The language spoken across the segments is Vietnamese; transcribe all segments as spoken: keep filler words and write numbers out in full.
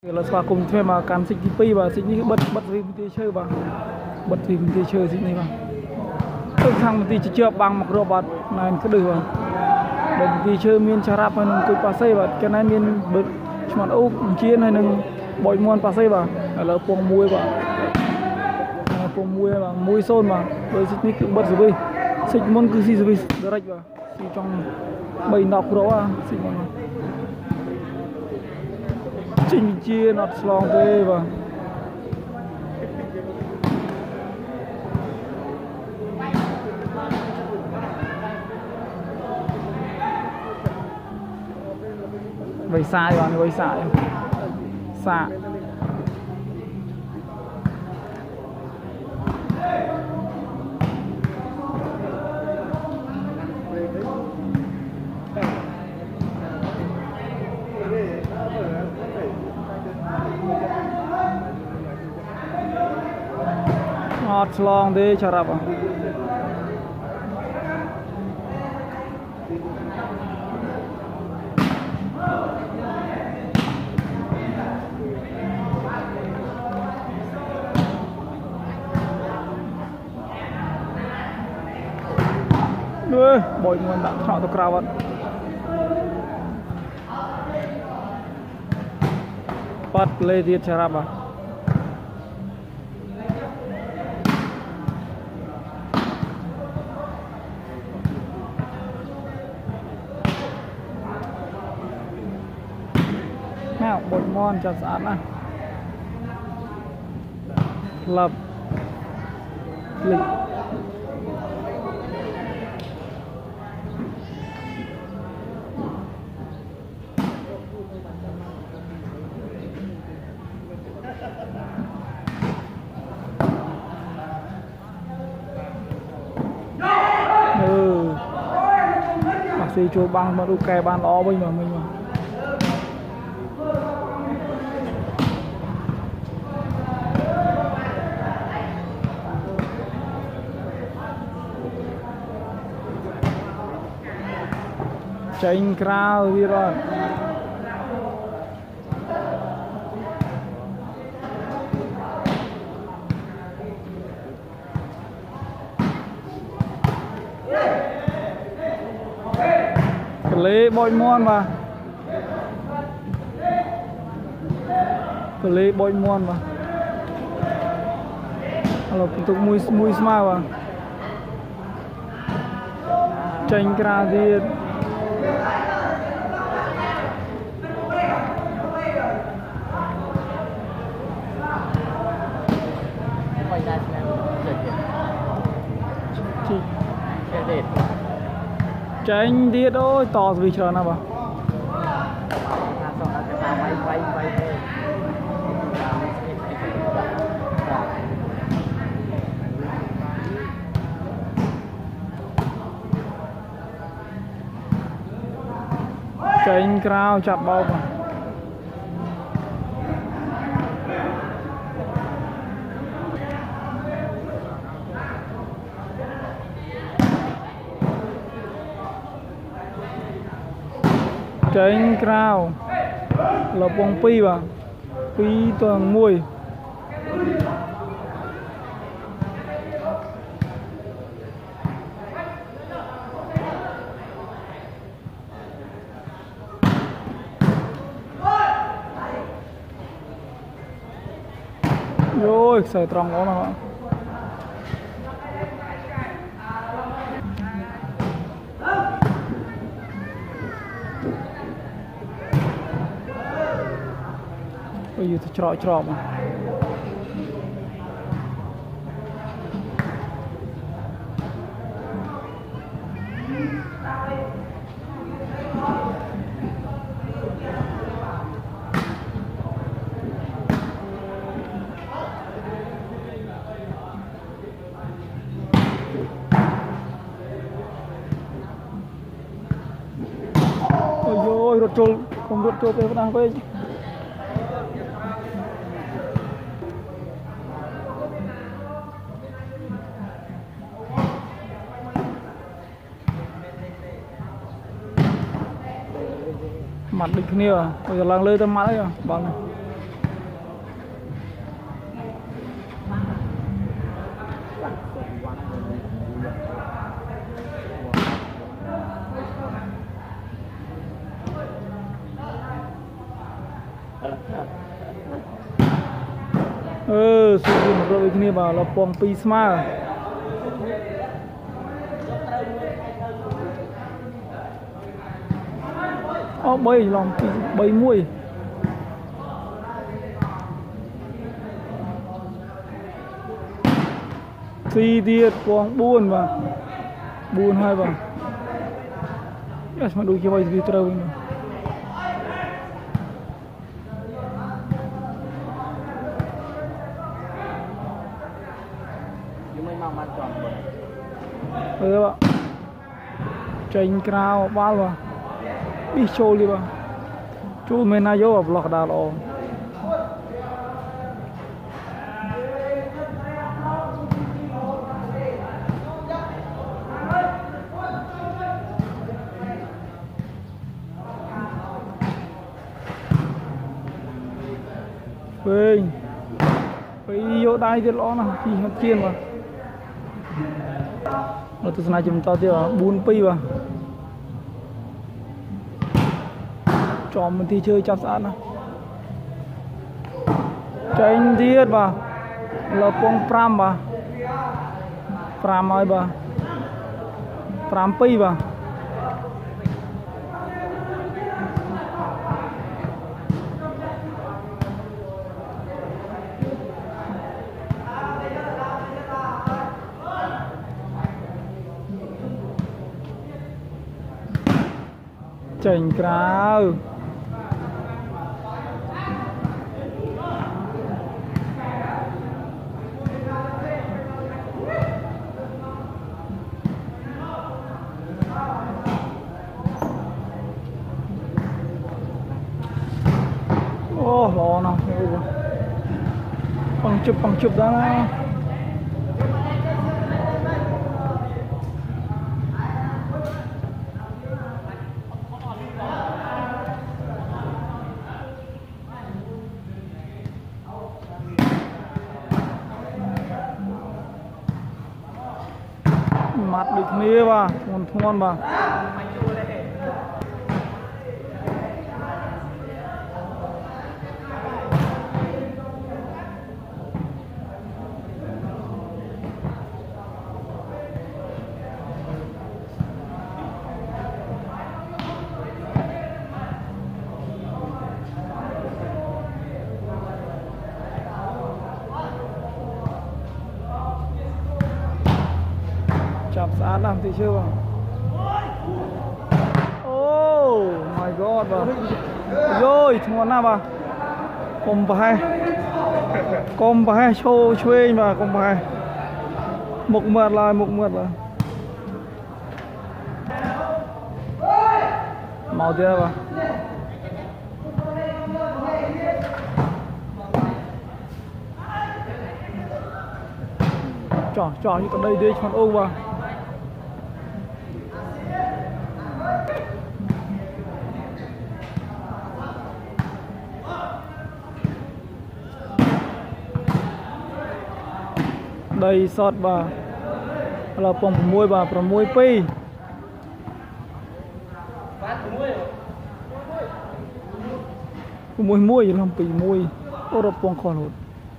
là xóa cùng thuê mà cán xích pi và xích như bật bật vì mình chơi vào bật vì mình chơi xích này vào tôi thằng mình chỉ chưa bằng một robot này cứ được vào để mình chơi miên chả rap hay nâng cúi passe và cái này miên bật chọn ốc chiên hay nâng bội muôn passe vào là cuồng muối vào cuồng muối vào muối xôn mà với xích này cứ bật rồi xích môn cứ gì rồi direct vào xích trong bảy nọc đó xích môn chinh chia nọt slong thế và vậy sai bạn vậy sai xạ ngọt long đi cho rập à ơi bội nguồn đã thọ được rau vẫn bắt lê tiết cho rập à nào bột ngon cho sẵn này lập lịch ừ bác sĩ cho băng mà đu kè ban đó bây giờ mình mà chanh krao đi rồi lấy bội muôn mà lấy bội muôn mà kalau untuk mui mui semua bang chanh krao đi chanh đi đôi to vì chờ nào bà chanh krao chặt bao mà chanh krao là bông pi và pi toàn mùi rồi sợi tròn đó mà bây giờ thì trọ trọ mà ôi rốt trôi không rốt trôi về đang về mặt địch kia bây giờ lang lơi tâm mãi rồi bằng ừ sự gì một đội kia bảo là pong pi smart ô bay lòng bay muôi si tiệt pong buồn mà buồn hai bằng yes mà đôi khi bay đi trâu ừ ạ tranh cao bao mà đi show đi bà chú mình nay vô vào vlog đào lò về về vô đây thì lo nè thì hết chiên mà nó từ nay chúng ta thì bún pi vào cho mình thì chơi chặt sẵn nè tranh tiết vào là pong pram vào pram ơi vào pram pi vào chỉnh cao ô lò nào bằng chụp bằng chụp đó này. Mặt được mía vào ngon ngon vào chạm sát làm thì chưa vào oh my god vào rồi ngon nào vào cùng bài cùng bài show chơi mà cùng bài một mượt lại một mượt là màu kia vào trò trò như còn đây đây còn ô vào đây sọt bà là pong mui bà pro mui pi mui mui làm pi mui ô rập pong khó lột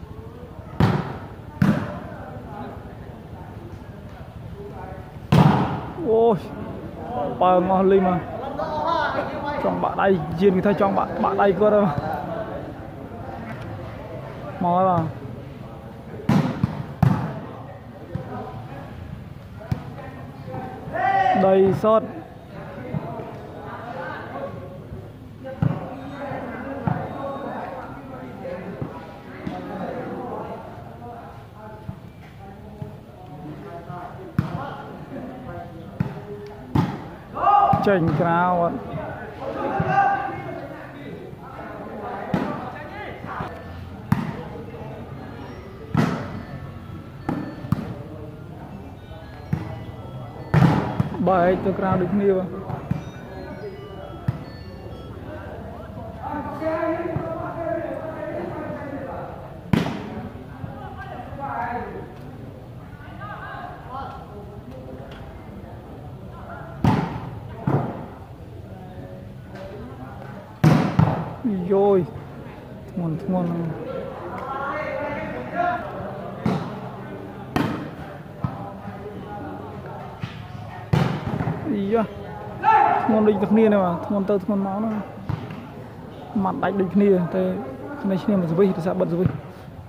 ôi bà ngon lên mà trong bạn đây chiên người ta trong bạn bạn đây cơ đâu mỏi vào đầy sót chỉnh cao bài tôi cao được nhiều rồi ngon ngon gì vậy ngon địch được nia này mà ngon tơ ngon máu nó mặt đánh địch nia thế này nia mà rồi thì sao bật rồi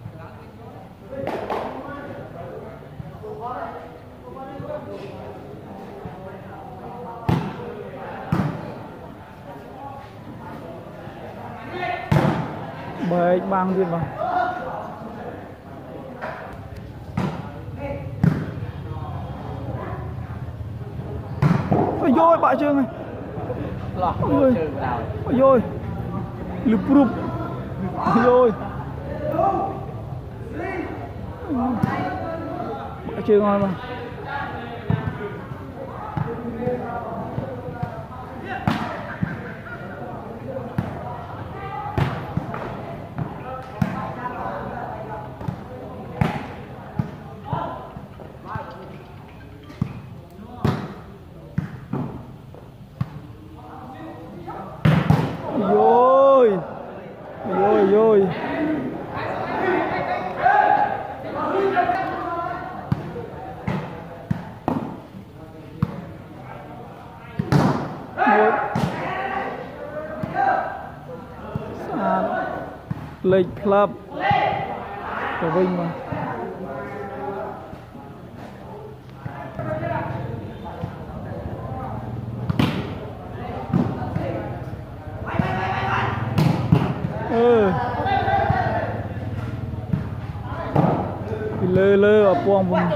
bởi bang đi vào ôi dôi bại chưa này ôi dôi lụp rụp ôi bại chưa ngon mà rồi rồi rồi lệch club của Vinh mà ừ lơ lơ ở quang vùng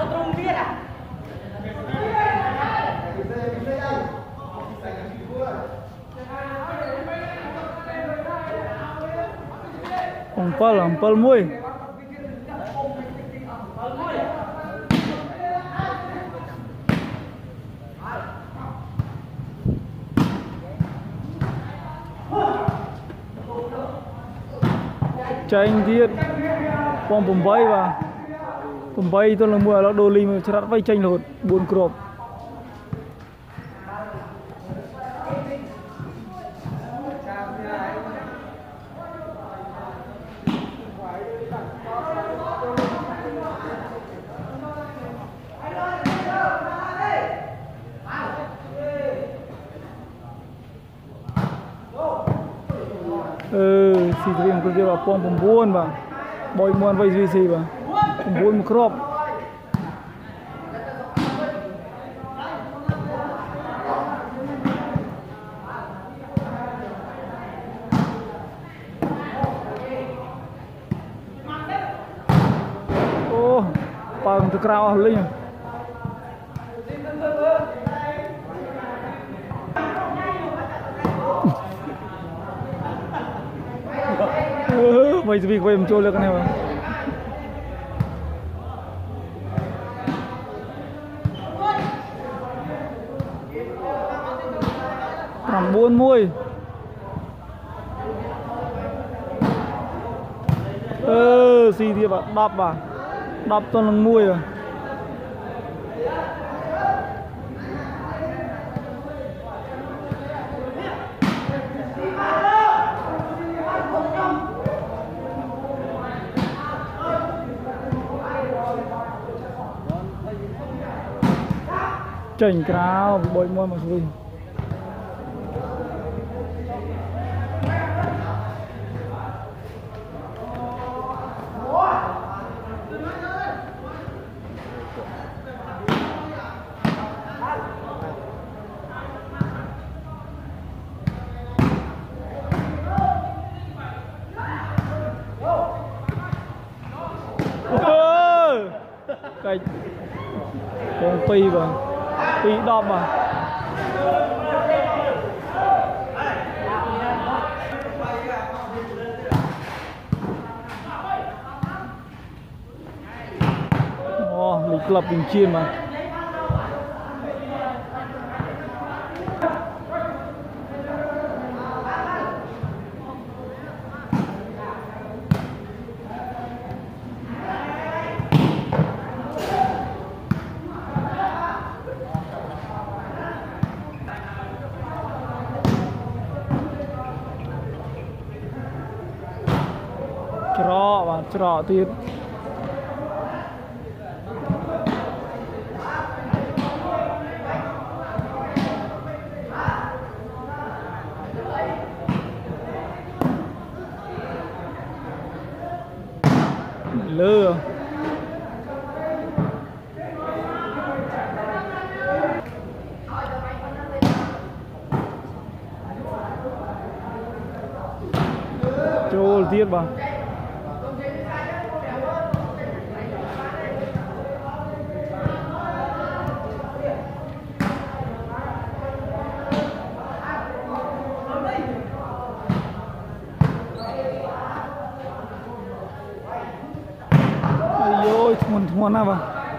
Empal, empal mui. Tranh tiết phong bùm bay và bùm bay tôi là mua nó đồ lì mà chặt vay tranh lột buồn crop. Ừ, xì thì mình cứ vào phong bùm buồn và bồi muôn vay gì gì và bùm buồn một crop. Ô, bằng từ cao lên. Vậy vì quay mình trôi lên cái này mà khoảng bốn mươi ơ xì thì bạn đập à đập toàn là mùi à chỉnh cao bồi môi mà vui cái con pi vào pi đom mà oh, lịch lập bình chiên mà trọ và trọ tiền lừa trôi tiếp vào ôi thuần thuần à vào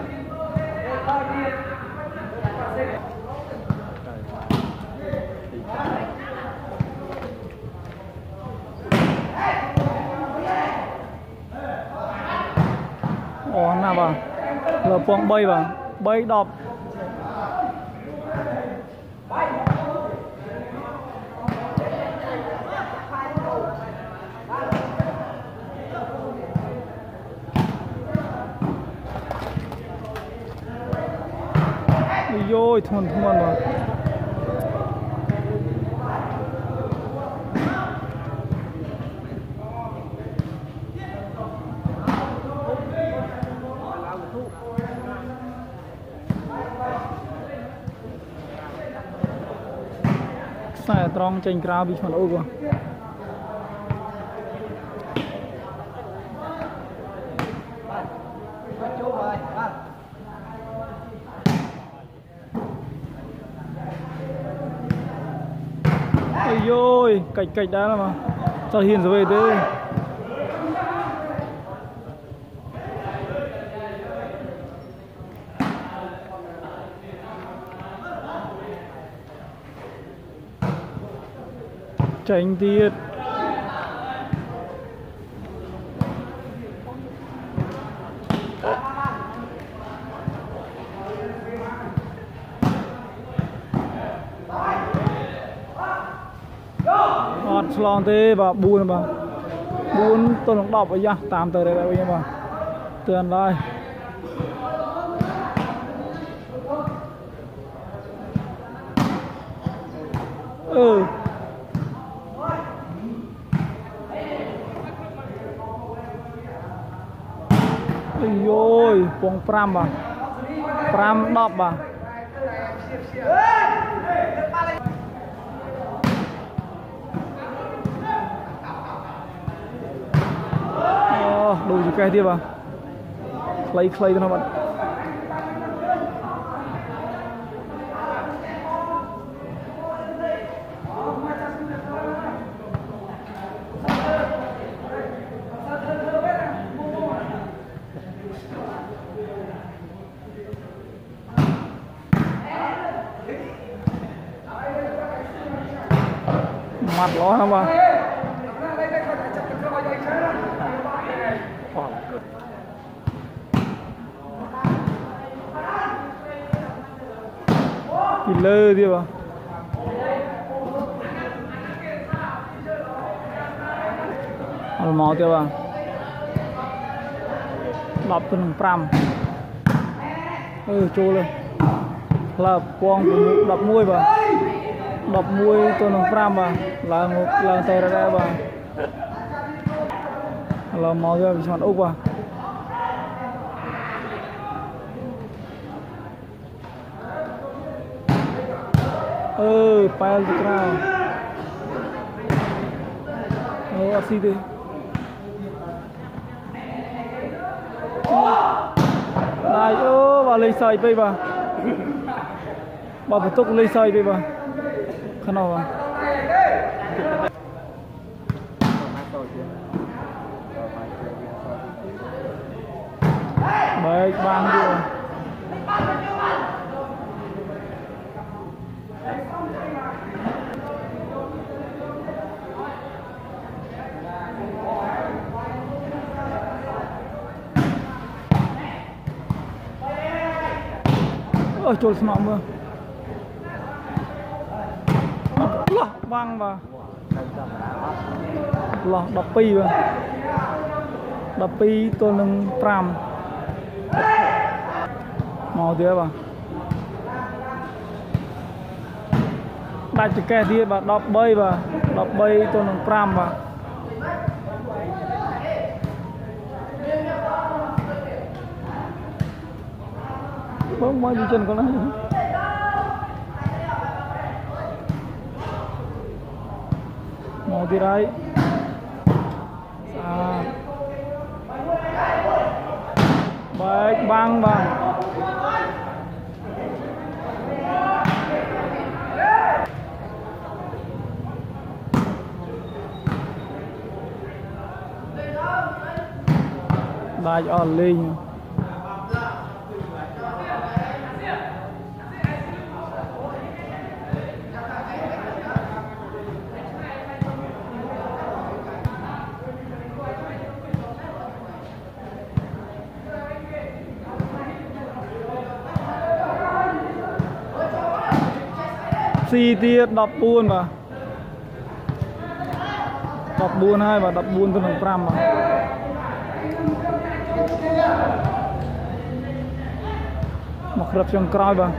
ồ nào vào là phong bay vào bay đọp ôi thuần thuần vào sai trong trên cao bị phần over ôi ôi cạch cạch đá là mà cho hiền rồi về đây tránh tiết hot slon thế và buồn mà buồn tôi không đọc vậy tạm tới đây bây giờ mà tiền lại ừ ôi phong pram à pram đọc à đủ gì cái tiếp à clay clay nó bạn mặt nó không à killer dia bang al mau dia bang đập từng pram ừ trôi lên là quăng đập muôi bang đập muôi tôi nông pram bang là một là tay ra đây bang là mau dia bisa uk bang ừ pile di crown oh así de này ô vào lấy sợi bây bà bà phải tục lấy sợi bây bà khăn nào à baik bang dia ôi trôi sọ mưa lọ văng vào lọ đập pi vào đập pi tôi nâng pram màu thế bà đại chỉ kè thì bà đập bay bà đập bay tôi nâng pram bà không bao nhiêu chân có nói mau đi đây à. Baik bang bang baik oleh si tiết đập buôn mà đập buôn hai và đập buôn tôi bằng pram mà mặc rập trong cõi mà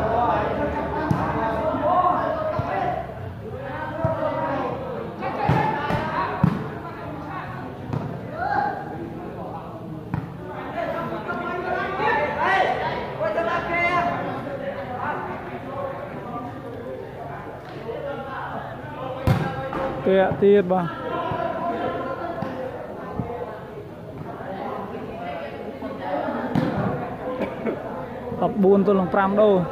kẹt tiết bà tập buôn tôi làm pram đâu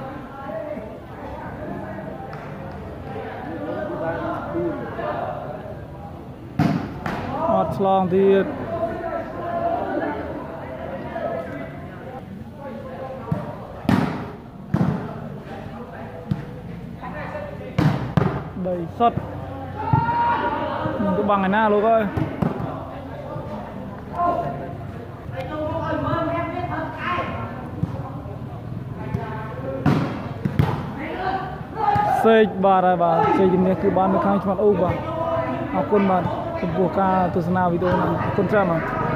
ọt long tiết đầy sắt mình có bằng ngày nào luôn coi xây bà ra bà xây dựng cứ bán được khang cho bạn ô bà học quân mà buộc ca tôi sẽ nào video này con trai mà